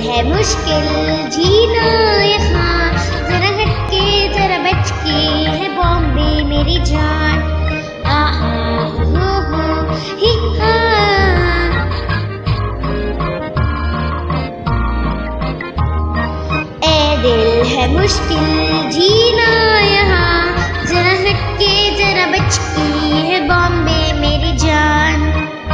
है मुश्किल जीना यहाँ, जरा हटके जरा बच के है बॉम्बे मेरी जान। आहा हो ही हा। ए दिल है मुश्किल जीना यहाँ, जरा हटके जरा बच के है बॉम्बे मेरी जान।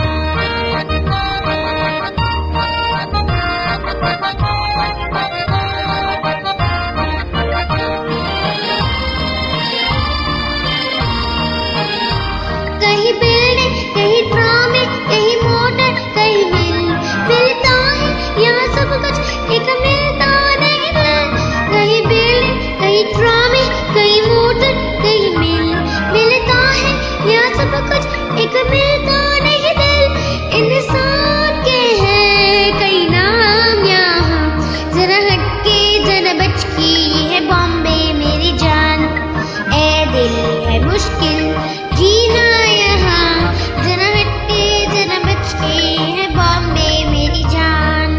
कहीं बिल्डिंग कहीं ड्रामे कहीं मोटर कहीं मिल मिलता है यहाँ सब कुछ एक मिलता नहीं दिल। कहीं बिल्डिंग कहीं ड्रामे कहीं मोटर कहीं मिल मिलता है यहाँ सब कुछ एक मिलता नहीं दिल। इंसान के हैं कई नाम यहाँ, जरा हटके जरा बच के है बॉम्बे मेरी जान। ए दिल है मुश्किल जीना यहाँ, जरा हटके जरा बच के है बॉम्बे मेरी जान।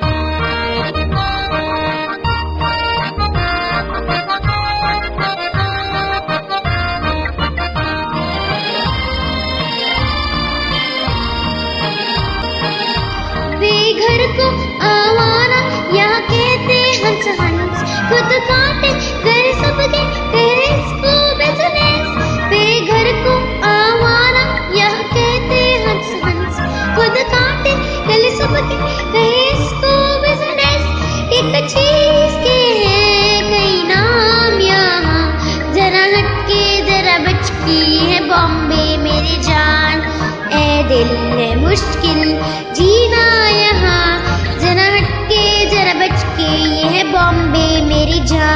बेघर को आवारा यहाँ कहते हंस हंस, खुद काटे घर सबके करे इसको बिजनेस। बेघर को आवारा यहाँ कहते हंस हंस, खुद काटे गले सबके कहे इसको बिजनेस। एक चीज के है कई नाम यहाँ, जरा हटके जरा बच के है बॉम्बे मेरी जान। ए दिल है मुश्किल जीना यहाँ, जरा हटके जरा बच के है बॉम्बे मेरी जान।